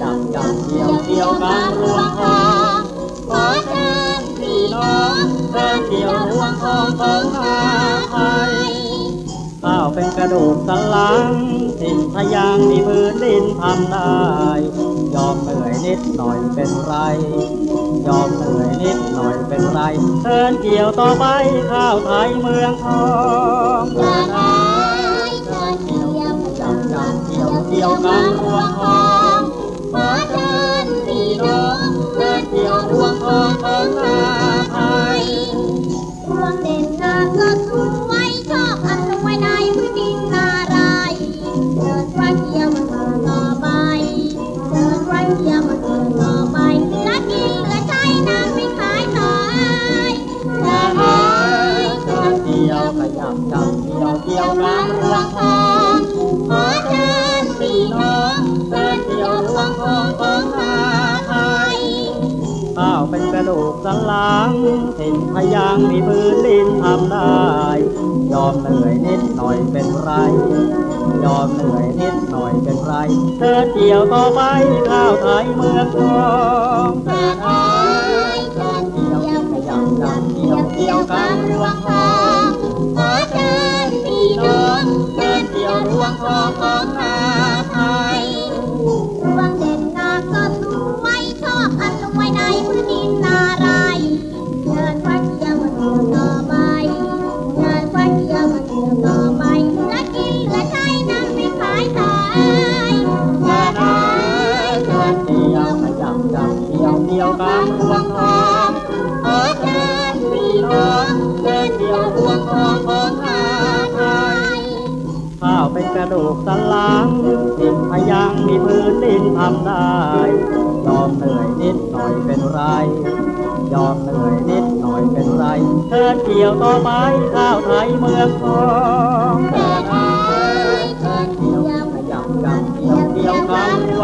ยับยับเกี่ยวเกี่ยวกันรวงทองขอเชิญพี่น้องเดินเกี่ยวรวงทองของอาไทยข้าวเป็นกระดูกสันหลังถิ่นทะยางที่พื้นดินทำได้ยอมเหนื่อยนิดหน่อยเป็นไรยอมเหนื่อยนิดหน่อยเป็นไรเดินเกี่ยวต่อไปข้าวไทยเมืองทองเดินเกี่ยวจับจับเกี่ยวเกี่ยวกันรวงทองขอเชิญพี่น้องเดินเกี่ยวรวงทองของอาไทยรวงเด่นงามก็สวยชอบอันไว้ในพื้นดินนาไรเดินไว้เกี่ยวมันเดินต่อไปเดินไว้เกี่ยวมันเดินต่อไปเหลือกินเหลือใช้น้ำไม่ขายต่อเดินเกี่ยวขยับจับเกี่ยวเกี่ยวกันรวงทองขอเชิญพี่น้องเดินเกี่ยวรวงทองของอาไทยข้าวเป็นกระดูกสันหลังถิ่นพยางมีพื้นดินทำได้ยอมเหนื่อยนิดหน่อยเป็นไรยอมเหนื่อยนิดหน่อยเป็นไรเดินเกี่ยวต่อไปข้าวไทยเมืองทองเดินเกี่ยวขยับจับเกี่ยวเกี่ยวกันรวงทองขอเชิญพี่น้องเดินเกี่ยวรวงทองของอาไทยรวงเด่นงามก็สวยชอบอันไว้ในพื้นดินนาไรเดินไว้เกี่ยวมันเดินต่อไปเดินไว้เกี่ยวมันเดินต่อไปเหลือกินเหลือใช้น้ำไม่ขายต่อเดินเกี่ยวขยับจับเกี่ยวเกี่ยวกันรวงทองขอเชิญพี่น้องเดินเกี่ยวรวงทองของอาไทยข้าวเป็นกระดูกสันหลังถิ่นพยางมีพื้นดินทำได้ยอมเหนื่อยนิดหน่อยเป็นไรยอมเหนื่อยนิดหน่อยเป็นไรเดินเกี่ยวต่อไปข้าวไทยเมืองทองเดินเกี่ยวขยับจับเกี่ยวเกี่ยวกัน